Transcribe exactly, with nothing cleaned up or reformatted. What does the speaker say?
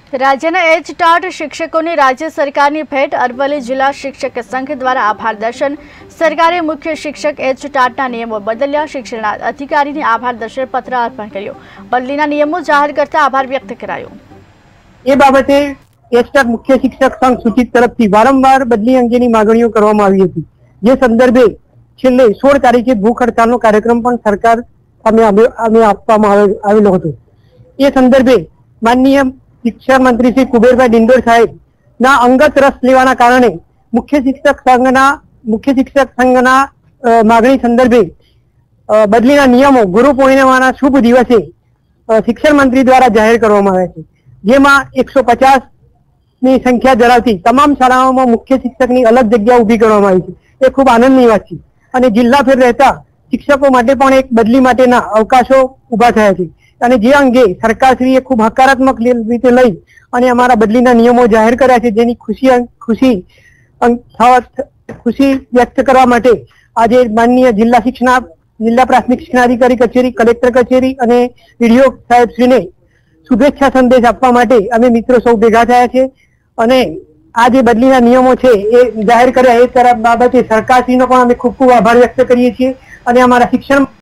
રાજ્યના H TAT શિક્ષકોની રાજ્ય સરકારની ભેટ અરવલ્લી જિલ્લા શિક્ષક સંઘ દ્વારા આભાર દર્શન સરકારે મુખ્ય શિક્ષક એચ ટાટના નિયમો બદલ્યા શિક્ષણ અધિકારીને આભાર દર્શન પત્ર અર્પણ કર્યો બદલીના નિયમો જાહેર કરતા આભાર વ્યક્ત કરાયો। એ બાબતે એચ ટાટ મુખ્ય શિક્ષક સંઘ સૂચિત તરફથી વારંવાર બદલી અંગેની માંગણીઓ કરવામાં આવી હતી, જે સંદર્ભે છેલ્લે સોળ તારીખે ભૂખ હડતાલનો કાર્યક્રમ પણ સરકાર સામે અમે આપવામાં આવેલો હતો। એ સંદર્ભે માનનીય શિક્ષણ મંત્રી શ્રી કુબેરભાઈ ડિંડોર સાહેબ ના અંગત રસ લેવાના કારણે મુખ્ય શિક્ષક સંઘના મુખ્ય શિક્ષક સંઘના માગણી સંદર્ભે બદલીના નિયમો ગુરુ પૂર્ણિમાના શુભ દિવસે શિક્ષણ મંત્રી દ્વારા જાહેર કરવામાં આવ્યા છે, જેમાં એકસો પચાસ ની સંખ્યા ધરાવતી તમામ શાળાઓમાં મુખ્ય શિક્ષકની અલગ જગ્યા ઉભી કરવામાં આવી છે। એ ખૂબ આનંદની વાત છે અને જિલ્લા ફેર રહેતા શિક્ષકો માટે પણ એક બદલી માટેના અવકાશો ઉભા થયા છે અને જે અંગે સરકારશ્રીએ ખૂબ હકારાત્મક રીતે લઈ અને અમારા બદલીના નિયમો જાહેર કર્યા છે, જેની ખુશી ખુશી ખુશી વ્યક્ત કરવા માટે આજે માનનીય જિલ્લા શિક્ષણ જિલ્લા પ્રાથમિક શિક્ષણાધિકારી કચેરી, કલેક્ટર કચેરી અને ડીડીઓ સાહેબશ્રીને શુભેચ્છા સંદેશ આપવા માટે અમે મિત્રો સૌ ભેગા થયા છે અને આ જે બદલીના નિયમો છે એ જાહેર કર્યા એ તરફ બાબતે સરકારશ્રીનો પણ અમે ખૂબ ખૂબ આભાર વ્યક્ત કરીએ છીએ અને અમારા શિક્ષણ